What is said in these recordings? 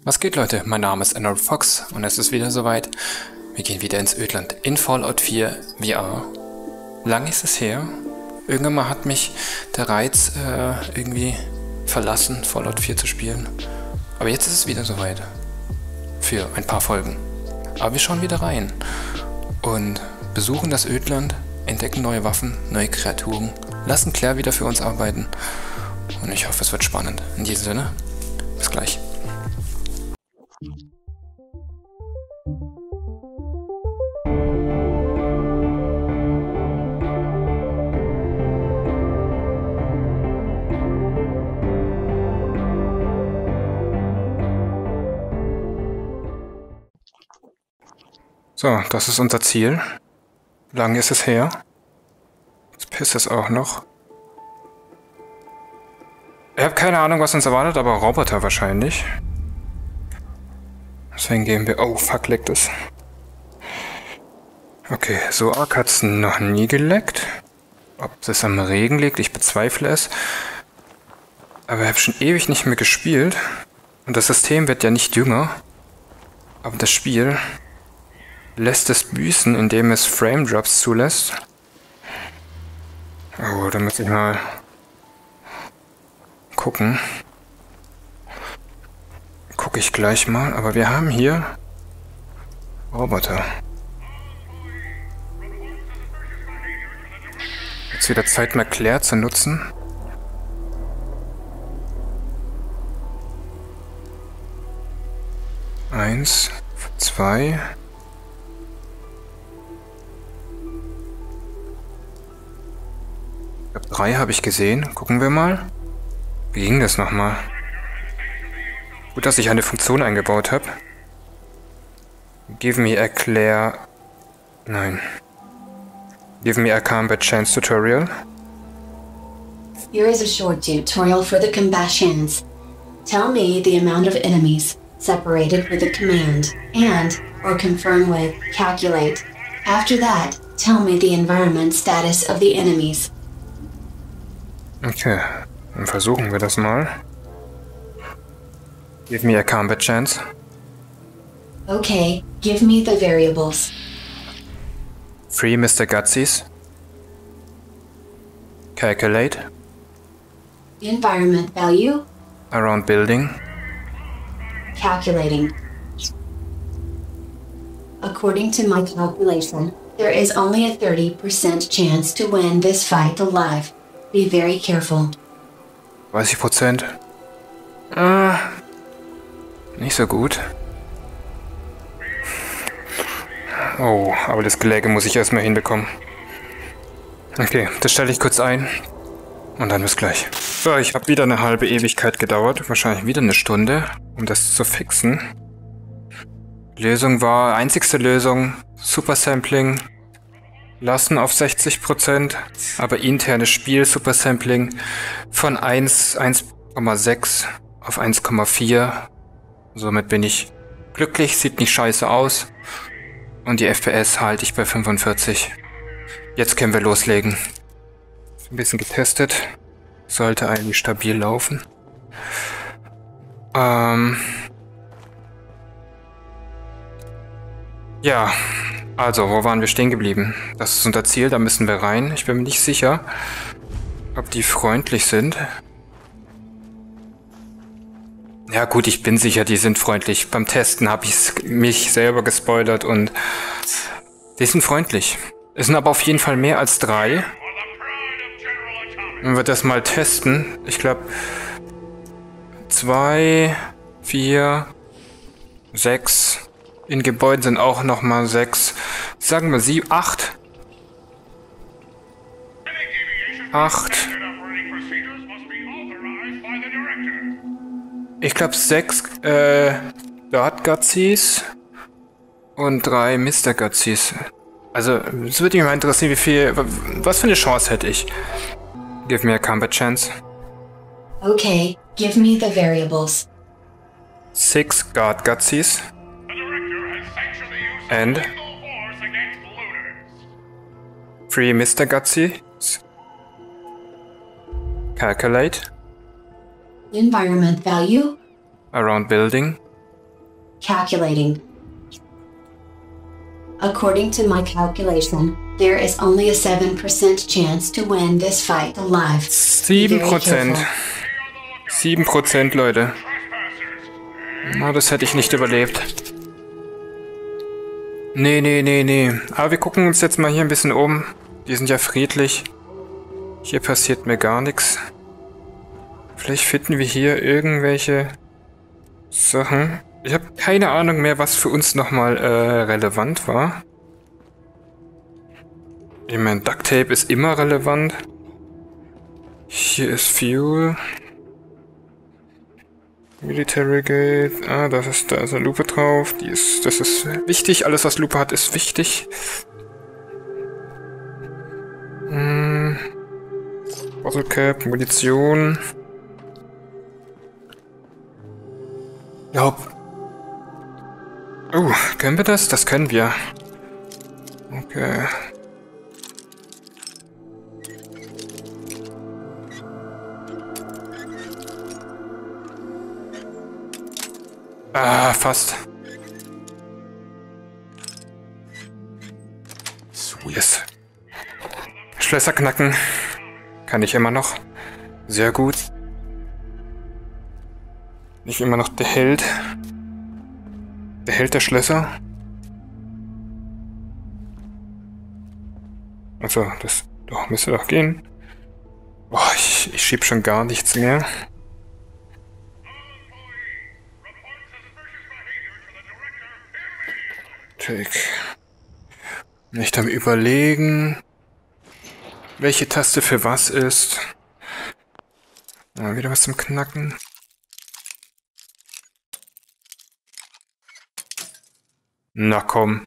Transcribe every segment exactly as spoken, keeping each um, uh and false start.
Was geht, Leute? Mein Name ist Emerald Fox und es ist wieder soweit. Wir gehen wieder ins Ödland in Fallout vier V R. Lang ist es her. Irgendwann mal hat mich der Reiz äh, irgendwie verlassen, Fallout vier zu spielen. Aber jetzt ist es wieder soweit. Für ein paar Folgen. Aber wir schauen wieder rein. Und besuchen das Ödland, entdecken neue Waffen, neue Kreaturen, lassen Claire wieder für uns arbeiten. Und ich hoffe, es wird spannend. In diesem Sinne, bis gleich. So, das ist unser Ziel. Lang ist es her. Jetzt pisst es auch noch. Ich habe keine Ahnung, was uns erwartet, aber Roboter wahrscheinlich. Deswegen gehen wir... Oh, fuck, leckt es. Okay, so arg hat es noch nie geleckt. Ob es am Regen liegt, ich bezweifle es. Aber ich habe schon ewig nicht mehr gespielt. Und das System wird ja nicht jünger. Aber das Spiel lässt es büßen, indem es Frame Drops zulässt. Oh, da muss ich mal gucken. Gucke ich gleich mal. Aber wir haben hier Roboter. Jetzt wieder Zeit, mal Claire zu nutzen. Eins, zwei. Ich glaube, drei habe ich gesehen. Gucken wir mal. Wie ging das nochmal? Gut, dass ich eine Funktion eingebaut habe. Give me a Claire... Nein. Give me a combat chance tutorial. Here is a short tutorial for the combations. Tell me the amount of enemies separated with a command and or confirm with calculate. After that, tell me the environment status of the enemies. Okay, dann versuchen wir das mal. Give me a combat chance. Okay, give me the variables. Free Mister Gutsies. Calculate. Environment value. Around building. Calculating. According to my calculation, there is only a thirty percent chance to win this fight alive. Be very careful. dreißig Prozent. Ah, nicht so gut. Oh, aber das Geläge muss ich erstmal hinbekommen. Okay, das stelle ich kurz ein. Und dann bis gleich. So, ich habe wieder eine halbe Ewigkeit gedauert. Wahrscheinlich wieder eine Stunde, um das zu fixen. Lösung war, einzigste Lösung, Super Sampling. Lassen auf sechzig Prozent, aber internes Spiel Super Sampling von eins Komma sechs auf eins Komma vier. Somit bin ich glücklich, sieht nicht scheiße aus. Und die F P S halte ich bei fünfundvierzig. Jetzt können wir loslegen. Ein bisschen getestet. Sollte eigentlich stabil laufen. Ähm ja. Also, wo waren wir stehen geblieben? Das ist unser Ziel, da müssen wir rein. Ich bin mir nicht sicher, ob die freundlich sind. Ja gut, ich bin sicher, die sind freundlich. Beim Testen habe ich mich selber gespoilert und die sind freundlich. Es sind aber auf jeden Fall mehr als drei. Wenn wir das mal testen, ich glaube zwei, vier, sechs... In Gebäuden sind auch nochmal sechs. Sagen wir sieben, acht. Acht. Ich glaube sechs äh, Guard Gutsies und drei Mister Gutsies. Also, es würde mich mal interessieren, wie viel. Was für eine Chance hätte ich? Give me a combat chance. Okay, give me the variables. Six Guard Gutsies. And three Mister Gutsy. Calculate. Environment value. Around building. Calculating. According to my calculation, there is only a seven percent chance to win this fight alive. sieben Prozent. sieben Prozent, Leute. Na, das hätte ich nicht überlebt. Nee, nee, nee, nee. Aber wir gucken uns jetzt mal hier ein bisschen um. Die sind ja friedlich. Hier passiert mir gar nichts. Vielleicht finden wir hier irgendwelche Sachen. Ich habe keine Ahnung mehr, was für uns nochmal äh, relevant war. Ich meine, Duct Tape ist immer relevant. Hier ist Fuel. Military Gate. Ah, das ist, da ist eine Lupe drauf. Die ist, das ist wichtig. Alles, was Lupe hat, ist wichtig. Hm. Bottle Cap, Munition. Ja. Oh, können wir das? Das können wir. Okay. Ah, fast. Yes. Schlösser knacken. Kann ich immer noch. Sehr gut. Nicht immer noch der Held. Der Held der Schlösser. Also, das doch, müsste doch gehen. Boah, ich, ich schieb schon gar nichts mehr. Take. Nicht am Überlegen, welche Taste für was ist. Ah, wieder was zum Knacken. Na komm.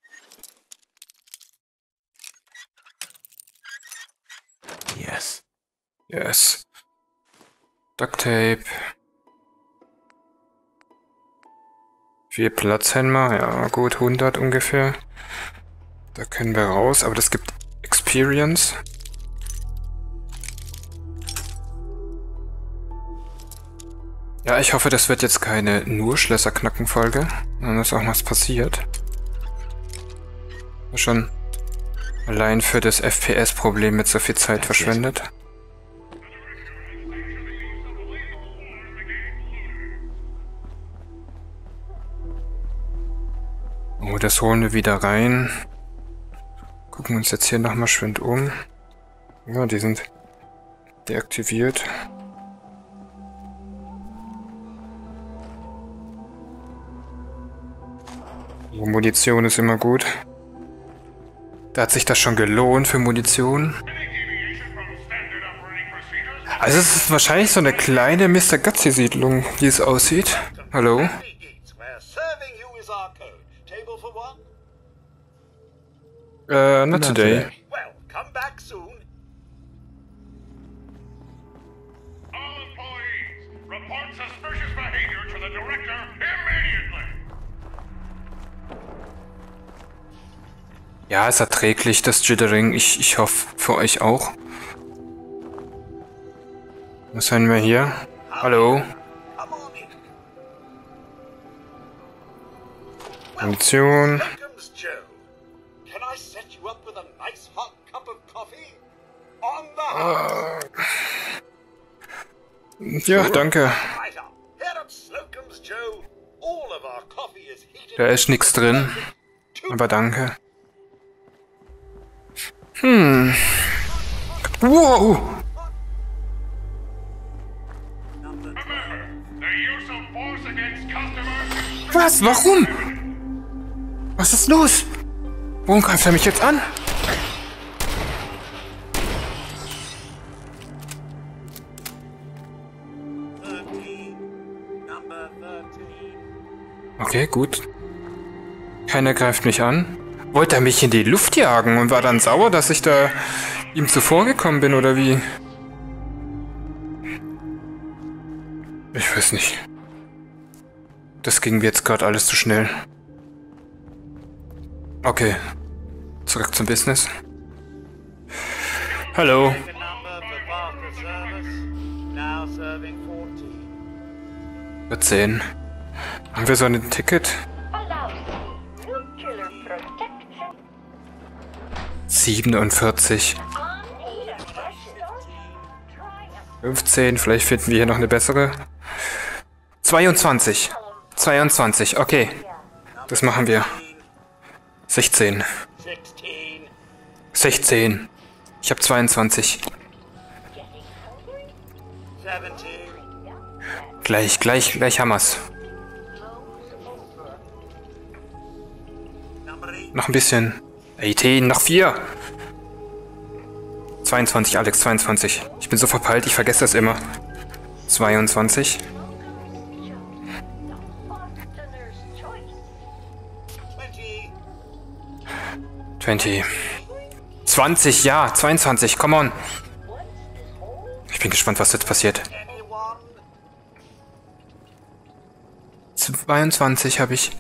Yes. Yes. Duct Tape. Vier Platzhämmer, ja gut, hundert ungefähr. Da können wir raus, aber das gibt Experience. Ja, ich hoffe, das wird jetzt keine nur Schlösserknacken-Folge, sondern dass auch was passiert. Schon allein für das F P S-Problem mit so viel Zeit verschwendet. Oh, das holen wir wieder rein. Gucken uns jetzt hier nochmal schwind um. Ja, die sind deaktiviert. So, Munition ist immer gut. Da hat sich das schon gelohnt für Munition. Also es ist wahrscheinlich so eine kleine Mister Gutsy-Siedlung, wie es aussieht. Hallo? Uh, not today. Well, come back soon. All employees, report suspicious behavior to the director immediately. Ja, ist erträglich, das Jittering. Ich, ich hoffe, für euch auch. Was haben wir hier? Hallo? Munition. Ja, danke. Da ist nichts drin. Aber danke. Hm. Wow. Was? Warum? Was ist los? Warum greift er mich jetzt an? Okay, gut. Keiner greift mich an. Wollte er mich in die Luft jagen und war dann sauer, dass ich da ihm zuvor gekommen bin, oder wie? Ich weiß nicht. Das ging mir jetzt gerade alles zu schnell. Okay. Zurück zum Business. Hallo. vierzehn. Haben wir so ein Ticket? siebenundvierzig. fünfzehn, vielleicht finden wir hier noch eine bessere. zweiundzwanzig. zweiundzwanzig, okay. Das machen wir. sechzehn. sechzehn. Ich habe zweiundzwanzig. Gleich, gleich, gleich haben wir's. Noch ein bisschen. achtzehn, noch vier. zweiundzwanzig, Alex, zweiundzwanzig. Ich bin so verpeilt, ich vergesse das immer. zweiundzwanzig. zwanzig. zwanzig, ja, zweiundzwanzig, come on. Ich bin gespannt, was jetzt passiert. zweiundzwanzig habe ich.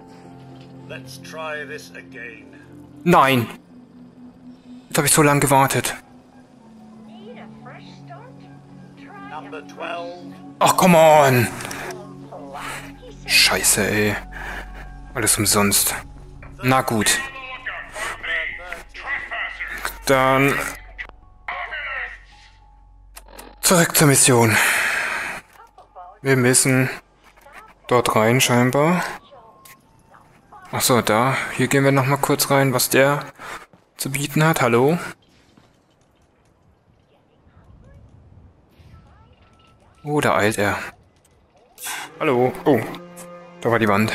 Nein! Jetzt habe ich so lange gewartet. Ach, come on! Scheiße, ey. Alles umsonst. Na gut. Dann... zurück zur Mission. Wir müssen dort rein, scheinbar. Ach so, da. Hier gehen wir nochmal kurz rein, was der zu bieten hat. Hallo? Oh, da eilt er. Hallo. Oh, da war die Wand.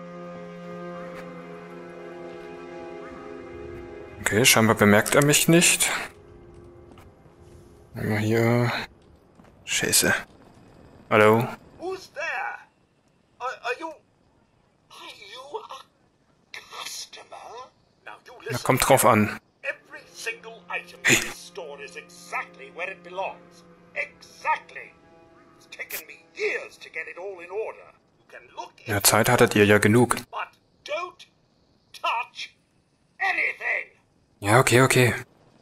Okay, scheinbar bemerkt er mich nicht. Mal hier. Scheiße. Hallo? Who's there? Are, are you... Are you a customer? Now you Na, listen. kommt drauf an. Every single item Hey. in this store is exactly where it belongs. Exactly. It's taken me years to get it all in order. You can look Ja, in, Zeit hattet ihr ja genug. but don't touch anything. Ja, okay, okay.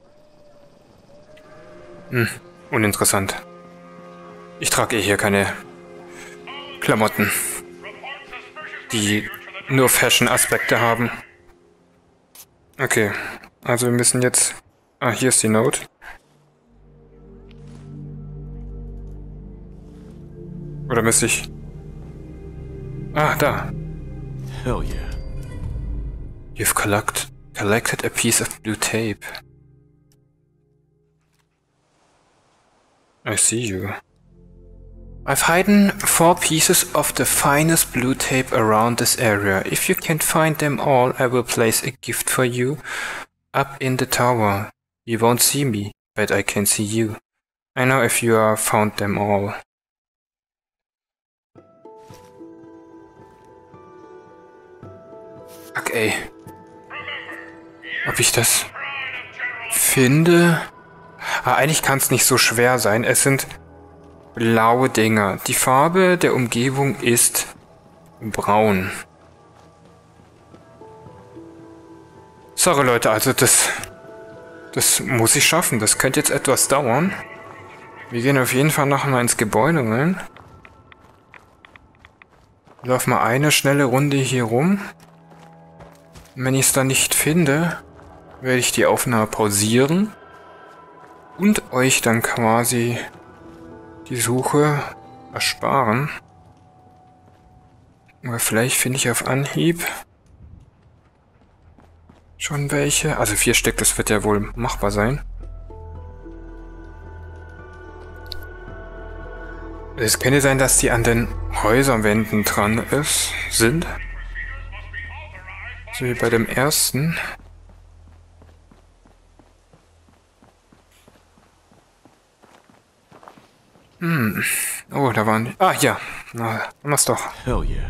Hm, uninteressant. Ich trage eh hier keine Klamotten, die nur Fashion-Aspekte haben. Okay, also wir müssen jetzt... Ah, hier ist die Note. Oder müsste ich... Ah, da. Hell yeah. You've collect, collected a piece of blue tape. I see you. I've hidden four pieces of the finest blue tape around this area. If you can't find them all, I will place a gift for you up in the tower. You won't see me, but I can see you. I know if you have found them all. Fuck, ey. Ob ich das finde? Ah, eigentlich kann es nicht so schwer sein. Es sind blaue Dinger. Die Farbe der Umgebung ist braun. Sorry Leute, also das, das muss ich schaffen. Das könnte jetzt etwas dauern. Wir gehen auf jeden Fall noch mal ins Gebäude rein. Lauf mal eine schnelle Runde hier rum. Und wenn ich es dann nicht finde, werde ich die Aufnahme pausieren und euch dann quasi die Suche ersparen. Aber vielleicht finde ich auf Anhieb schon welche. Also vier Stück, das wird ja wohl machbar sein. Es könnte sein, dass die an den Häuserwänden dran ist, sind. So wie bei dem ersten. Hm. Oh, da waren die. Ah, ja. Na, haben wir's doch. Hell yeah.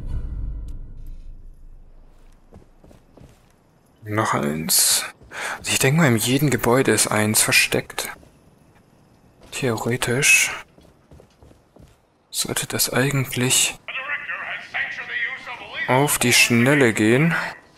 Noch eins. Also ich denke mal, in jedem Gebäude ist eins versteckt. Theoretisch sollte das eigentlich auf die Schnelle gehen.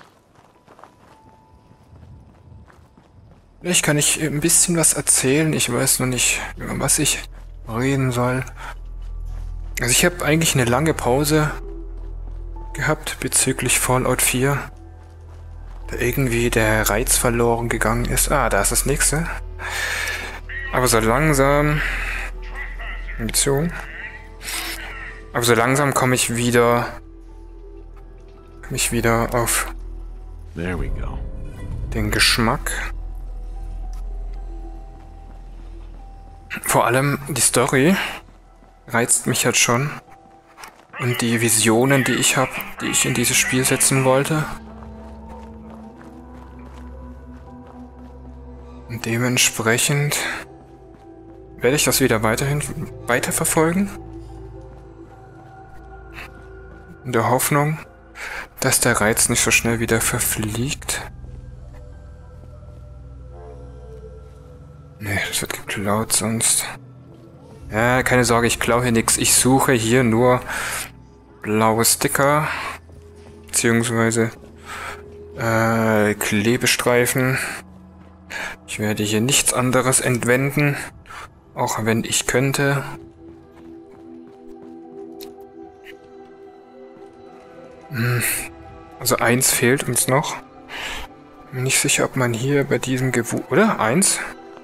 Vielleicht kann ich ein bisschen was erzählen. Ich weiß noch nicht, über was ich reden soll. Also ich habe eigentlich eine lange Pause gehabt bezüglich Fallout vier. irgendwie der Reiz verloren gegangen ist. Ah, da ist das nächste. Aber so langsam... Beziehung. Aber so langsam komme ich wieder... komme ich wieder auf... There we go. Den Geschmack. Vor allem die Story reizt mich jetzt schon. Und die Visionen, die ich habe, die ich in dieses Spiel setzen wollte. Und dementsprechend werde ich das wieder weiterhin weiterverfolgen. In der Hoffnung, dass der Reiz nicht so schnell wieder verfliegt. Nee, das wird geklaut sonst. Ja, keine Sorge, ich klaue hier nichts. Ich suche hier nur blaue Sticker. Beziehungsweise äh, Klebestreifen. Ich werde hier nichts anderes entwenden. Auch wenn ich könnte. Hm. Also eins fehlt uns noch. Bin nicht sicher, ob man hier bei diesem Gewu... Oder? Eins?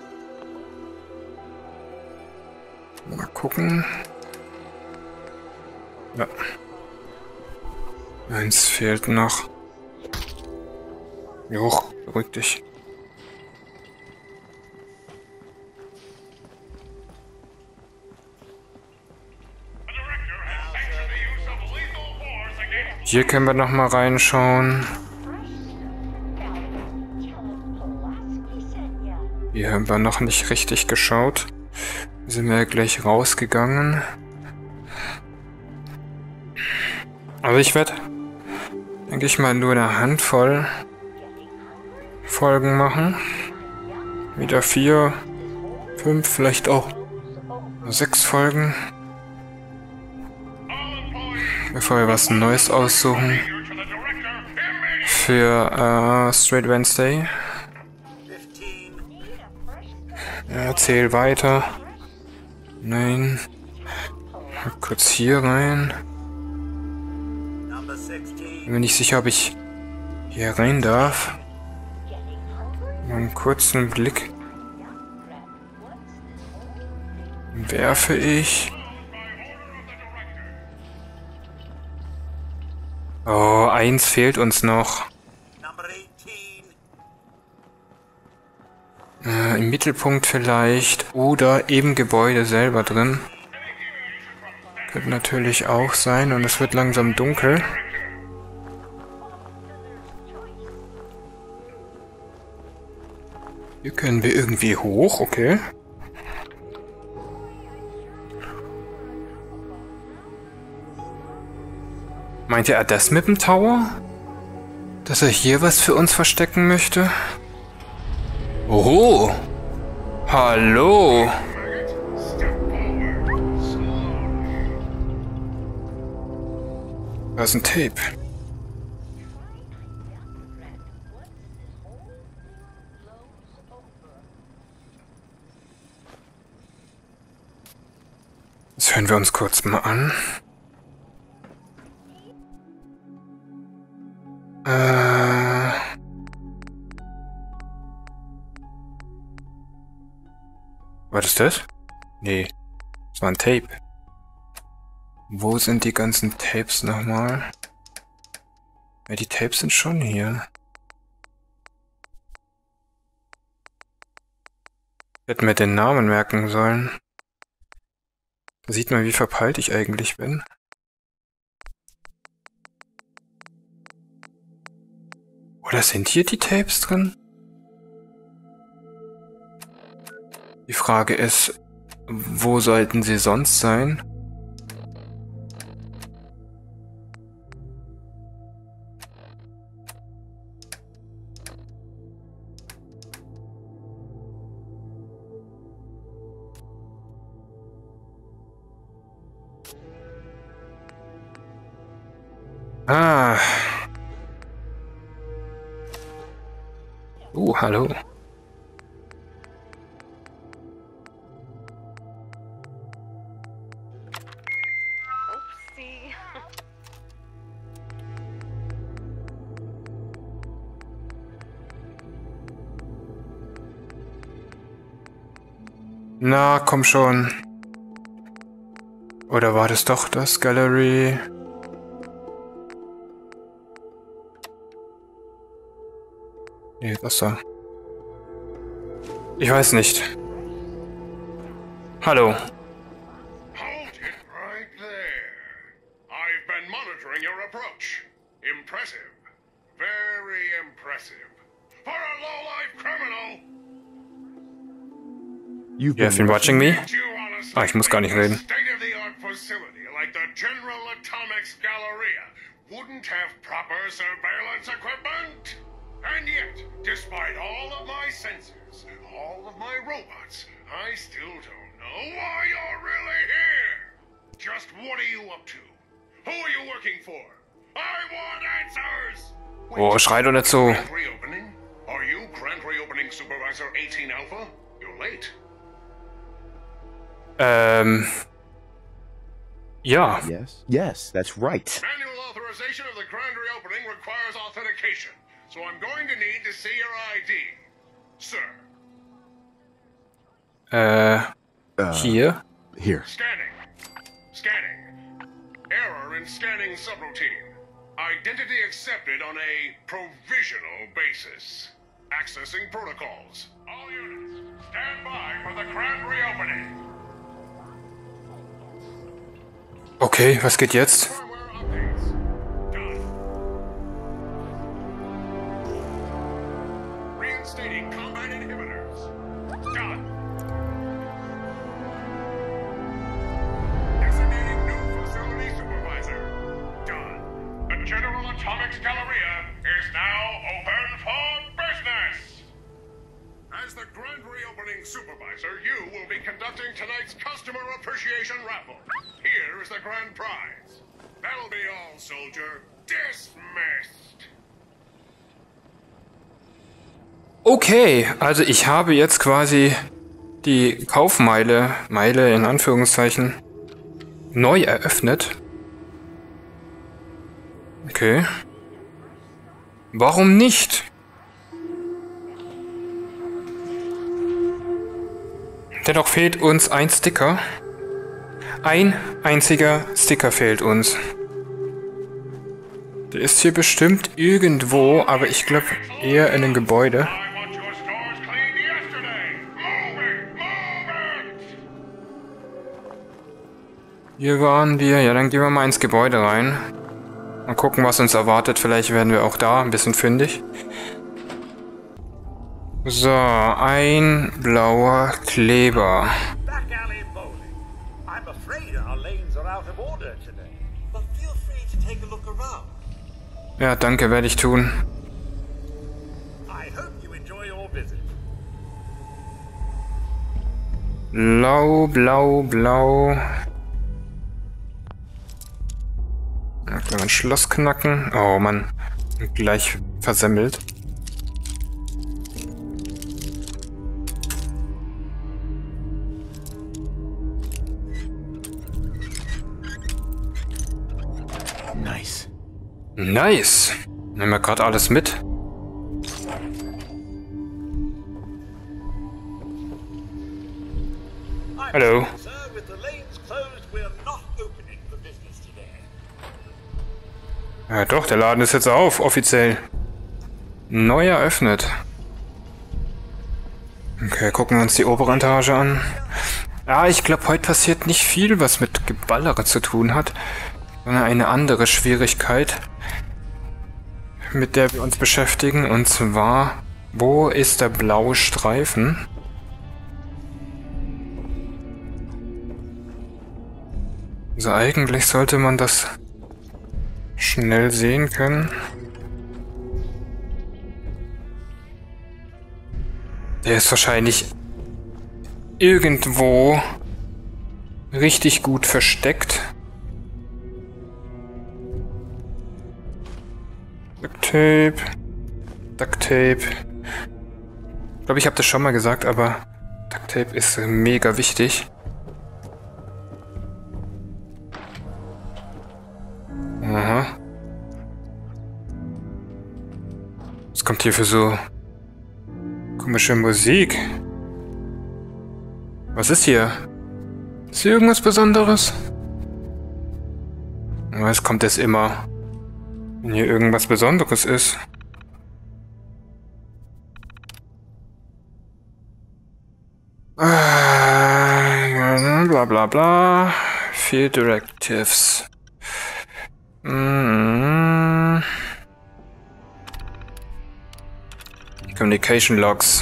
Mal gucken. Ja. Eins fehlt noch. Joch, beruhig dich. Hier können wir noch mal reinschauen. Hier haben wir noch nicht richtig geschaut. Sind wir ja gleich rausgegangen. Aber ich werde, denke ich mal, nur eine Handvoll Folgen machen. Wieder vier, fünf, vielleicht auch sechs Folgen. Bevor wir was Neues aussuchen. Für äh, Straight Wednesday. Ja, erzähl weiter. Nein. Mal kurz hier rein. Bin mir nicht sicher, ob ich hier rein darf. Einen kurzen Blick werfe ich. Oh, eins fehlt uns noch. Äh, im Mittelpunkt vielleicht. Oder im Gebäude selber drin. Könnte natürlich auch sein. Und es wird langsam dunkel. Hier können wir irgendwie hoch, okay. Meint er das mit dem Tower? Dass er hier was für uns verstecken möchte? Oho! Hallo! Da ist ein Tape. Das hören wir uns kurz mal an. Äh... Was ist das? Nee, das war ein Tape. Wo sind die ganzen Tapes nochmal? Ja, die Tapes sind schon hier. Ich hätte mir den Namen merken sollen. Da sieht man, wie verpeilt ich eigentlich bin. Oder sind hier die Tapes drin? Die Frage ist, wo sollten sie sonst sein? Ah. Uh, hallo. Na, komm schon. Oder war das doch das Gallery? Nee, das da. Ich weiß nicht. Hallo. Hold it right there. I've been monitoring your approach. Impressive. Very impressive. For a low-life criminal. You've You have been watching me? Can't you honestly Ah, ich muss gar nicht reden. think a state-of-the-art facility like the General Atomics Galleria wouldn't have proper surveillance equipment? And yet, despite all of my sensors, all of my robots, I still don't know why you're really here. Just what are you up to? Who are you working for? I want answers! Oh, schrei doch nicht so. Grand reopening? Are you Grand Reopening Supervisor eighteen Alpha? You're late. Ähm. Ja. Yes? Yes, that's right. Manual authorization of the Grand Reopening requires authentication, so I'm going to need to see your I D. Sir. Äh. Hier. Here. Scanning. Scanning. Error in scanning subroutine. Identity accepted on a provisional basis. Accessing protocols. All units, stand by for the Grand Reopening. Okay, was geht jetzt? Firmware updates. Done. Reinstating combat inhibitors. Done. Designating new facility supervisor. Done. The General Atomics Galleria is now open for business. As the Grand Reopening Supervisor, you will be conducting tonight's Customer Appreciation Raffle. Here is the grand prize. That'll be all, soldier. Dismissed. Okay, also ich habe jetzt quasi die Kaufmeile, Meile in Anführungszeichen, neu eröffnet. Okay. Warum nicht? Dennoch fehlt uns ein Sticker. Ein einziger Sticker fehlt uns. Der ist hier bestimmt irgendwo, aber ich glaube eher in einem Gebäude. I want your stores cleaned yesterday. Move it, move it. Hier waren wir. Ja, dann gehen wir mal ins Gebäude rein. Mal gucken, was uns erwartet. Vielleicht werden wir auch da ein bisschen fündig. So, ein blauer Kleber. Back alley bowling. I'm afraid our lanes are out of order today. But feel free to take a look around. Ja, danke, werde ich tun. I hope you enjoy your visit. Blau, blau, blau. Ja, können wir ein Schloss knacken. Oh Mann, gleich versemmelt. Nice. Nice. Nehmen wir gerade alles mit. I'm Hello. sorry, sir, with the lanes closed, we're not opening for business today. Ja doch, der Laden ist jetzt auf, offiziell. Neu eröffnet. Okay, gucken wir uns die obere Etage an. Ja, ich glaube, heute passiert nicht viel, was mit Geballere zu tun hat, sondern eine andere Schwierigkeit, mit der wir uns beschäftigen, und zwar, wo ist der blaue Streifen? Also eigentlich sollte man das schnell sehen können. Der ist wahrscheinlich irgendwo richtig gut versteckt. Ducktape. Ducktape. Ich glaube, ich habe das schon mal gesagt, aber Ducktape ist mega wichtig. Aha. Was kommt hier für so komische Musik? Was ist hier? Ist hier irgendwas Besonderes? Es kommt es immer, wenn hier irgendwas Besonderes ist. Bla bla bla. Field Directives. Mm. Communication Logs.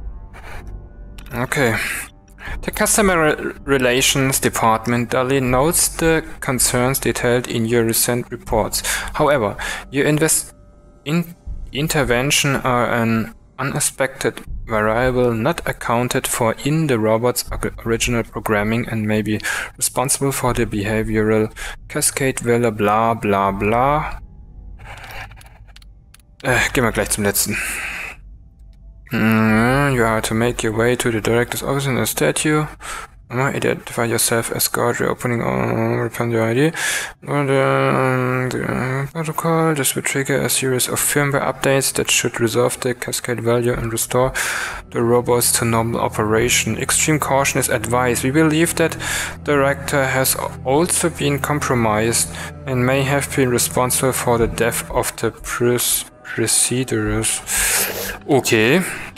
Okay. The Customer Re Relations Department duly notes the concerns detailed in your recent reports. However, your invest in intervention are an unexpected variable not accounted for in the robot's original programming and may be responsible for the behavioral cascade, bla bla bla bla. Äh, gehen wir gleich zum letzten. Mm, you are to make your way to the director's office in a statue. Uh, identify yourself as guard, reopening or upon your I D. Or the, um, the uh, protocol. This will trigger a series of firmware updates that should resolve the cascade value and restore the robots to normal operation. Extreme caution is advised. We believe that the director has also been compromised and may have been responsible for the death of the pres Procedures. Okay.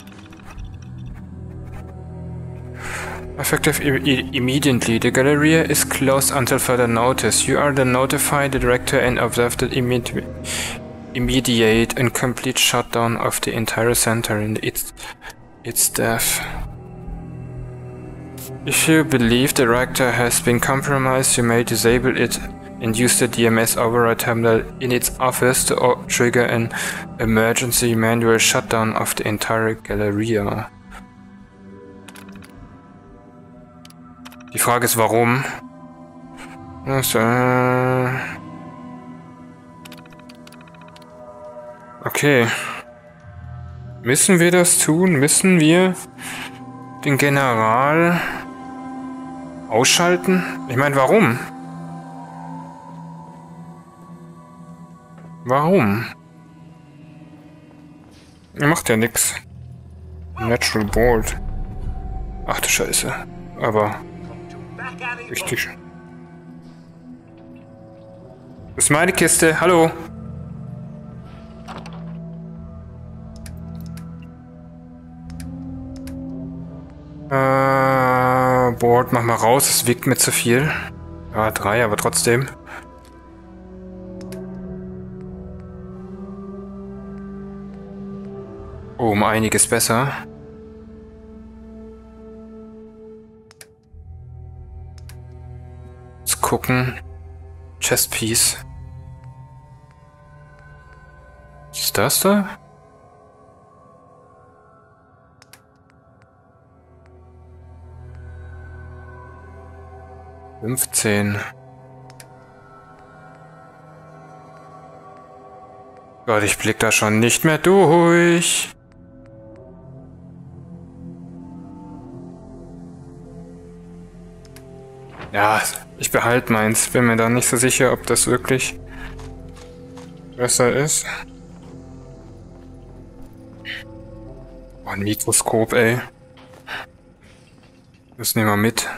Effective I immediately. The Galleria is closed until further notice. You are to notify the director and observe the imme immediate and complete shutdown of the entire center and its its staff. If you believe the director has been compromised, you may disable it and use the D M S override terminal in its office to trigger an emergency manual shutdown of the entire Galleria. Die Frage ist, warum? Das, äh okay. Müssen wir das tun? Müssen wir den General ausschalten? Ich meine, warum? Warum? Er macht ja nix. Natural Bolt. Ach du Scheiße. Aber richtig. Das ist meine Kiste. Hallo. Äh, Board, mach mal raus. Es wiegt mir zu viel. Ja, drei, aber trotzdem. Oh, um einiges besser. Let's gucken. Chest Piece. Was ist das da? fünfzehn. Gott, ich blick da schon nicht mehr durch. Ja, ich behalte meins. Bin mir da nicht so sicher, ob das wirklich besser ist. Oh, ein Mikroskop, ey. Das nehmen wir mit.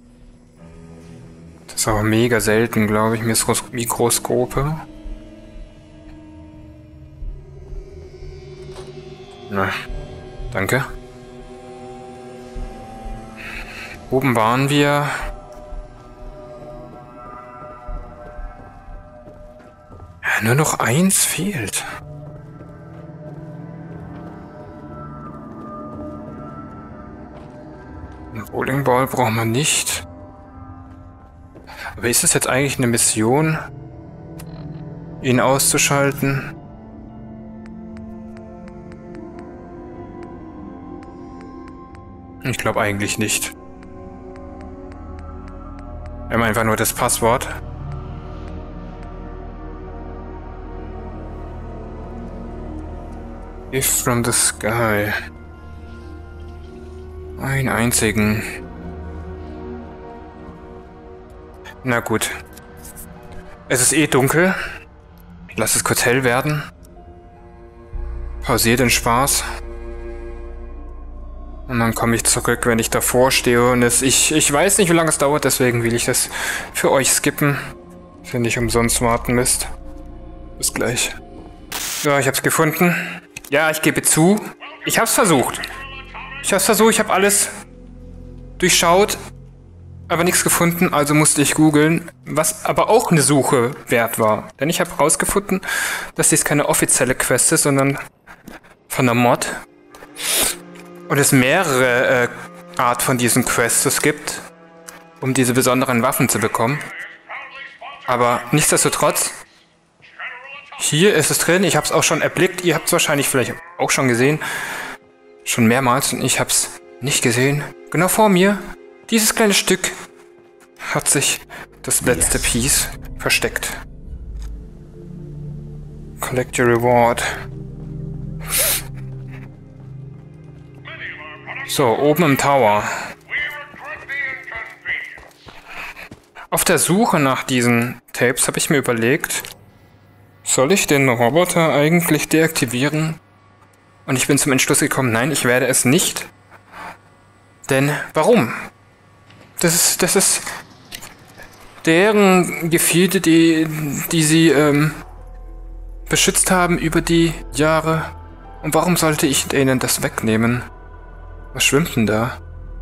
Das ist aber mega selten, glaube ich, Mikroskope. Na, danke. Oben waren wir. Ja, nur noch eins fehlt. Ein Bowling Ball brauchen wir nicht. Aber ist es jetzt eigentlich eine Mission, ihn auszuschalten? Ich glaube eigentlich nicht. Wir haben einfach nur das Passwort. Gift from the sky. Einen einzigen. Na gut. Es ist eh dunkel. Lass es kurz hell werden. Pausier den Spaß. Und dann komme ich zurück, wenn ich davor stehe. Und es, ich, ich weiß nicht, wie lange es dauert, deswegen will ich das für euch skippen. Wenn ich umsonst warten müsst. Bis gleich. Ja, ich hab's gefunden. Ja, ich gebe zu. Ich hab's versucht. Ich hab's versucht, ich habe alles durchschaut, aber nichts gefunden, also musste ich googeln, was aber auch eine Suche wert war. Denn ich habe herausgefunden, dass dies keine offizielle Quest ist, sondern von der Mod. Und es mehrere äh, Art von diesen Quests gibt, um diese besonderen Waffen zu bekommen. Aber nichtsdestotrotz, hier ist es drin, ich habe es auch schon erblickt, ihr habt es wahrscheinlich vielleicht auch schon gesehen, schon mehrmals, und ich habe es nicht gesehen. Genau vor mir, dieses kleine Stück, hat sich das letzte yes. Piece versteckt. Collect your reward. So, oben im Tower. Auf der Suche nach diesen Tapes habe ich mir überlegt, soll ich den Roboter eigentlich deaktivieren? Und ich bin zum Entschluss gekommen, nein, ich werde es nicht. Denn, warum? Das ist, das ist deren Gefilde, die, die sie ähm, beschützt haben über die Jahre. Und warum sollte ich denen das wegnehmen? Was schwimmt denn da?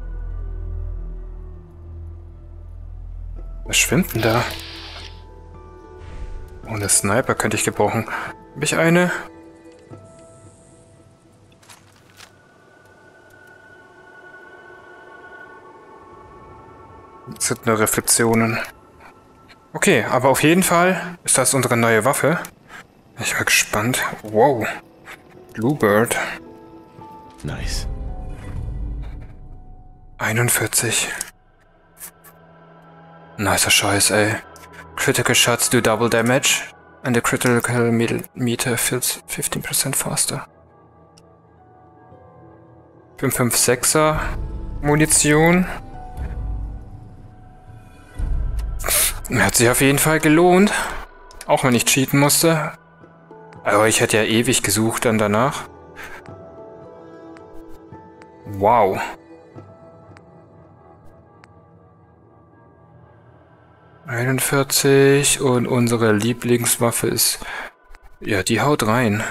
Was schwimmt denn da? Oh, eine Sniper könnte ich gebrauchen. Habe ich eine? Das sind nur Reflexionen. Okay, aber auf jeden Fall ist das unsere neue Waffe. Ich war gespannt. Wow. Bluebird. Nice. einundvierzig. Nicer Scheiß, ey. Critical shots do double damage and the critical meter fills fifteen percent faster. fünf fünf sechser Munition. Hat sich auf jeden Fall gelohnt. Auch wenn ich cheaten musste. Aber ich hätte ja ewig gesucht dann danach. Wow. einundvierzig und unsere Lieblingswaffe ist... Ja, die haut rein.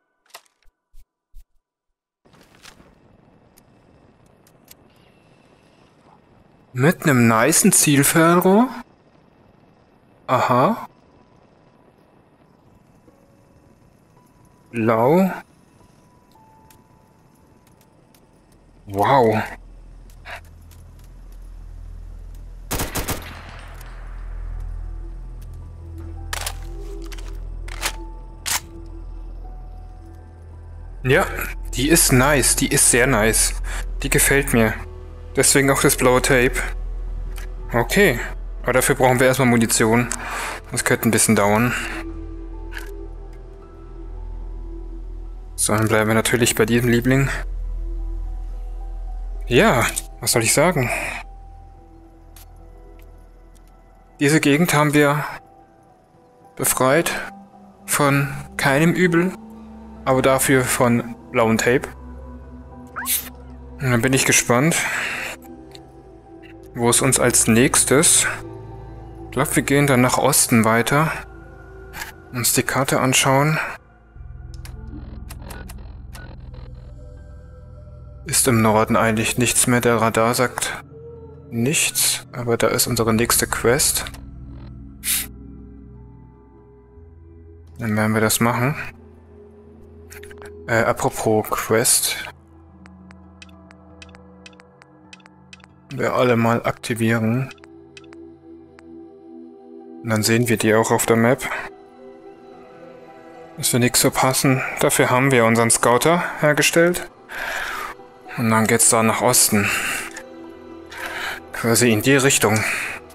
Mit einem nicen Zielfernrohr? Aha. Blau. Wow. Ja, die ist nice, die ist sehr nice. Die gefällt mir. Deswegen auch das blaue Tape. Okay, aber dafür brauchen wir erstmal Munition. Das könnte ein bisschen dauern. So, dann bleiben wir natürlich bei diesem Liebling. Ja, was soll ich sagen? Diese Gegend haben wir befreit von keinem Übel. Aber dafür von blauem Tape. Und dann bin ich gespannt, wo es uns als nächstes... Ich glaube, wir gehen dann nach Osten weiter. Uns die Karte anschauen. Ist im Norden eigentlich nichts mehr. Der Radar sagt nichts. Aber da ist unsere nächste Quest. Dann werden wir das machen. Äh, apropos Quest. Wir alle mal aktivieren. Und dann sehen wir die auch auf der Map. Dass wir nichts verpassen. Dafür haben wir unseren Scouter hergestellt. Und dann geht's da nach Osten. Quasi in die Richtung.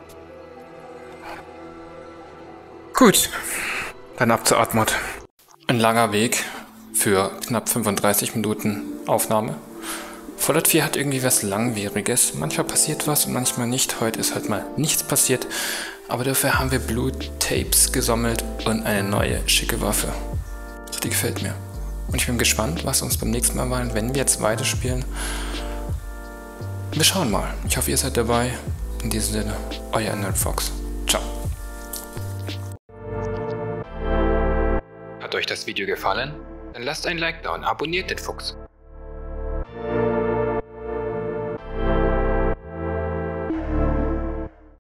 Gut. Dann ab zur Atmod. Ein langer Weg. Für knapp fünfunddreißig Minuten Aufnahme. Fallout vier hat irgendwie was Langwieriges. Manchmal passiert was und manchmal nicht. Heute ist halt mal nichts passiert. Aber dafür haben wir Blue Tapes gesammelt und eine neue, schicke Waffe. Die gefällt mir. Und ich bin gespannt, was uns beim nächsten Mal war, wenn wir jetzt weiterspielen. Wir schauen mal. Ich hoffe, ihr seid dabei. In diesem Sinne, euer NerdFox. Ciao. Hat euch das Video gefallen? Dann lasst ein Like da und abonniert den Fuchs.